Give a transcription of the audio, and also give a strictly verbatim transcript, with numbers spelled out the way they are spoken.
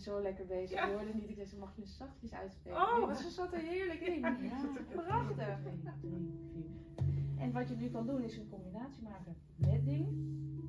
zo lekker bezig. Ja. Ik hoorde niet, ik zei, mag je me zachtjes uitspelen? Oh. Dus ze zat er heerlijk in. Ja, prachtig. En wat je nu kan doen is een combinatie maken met ding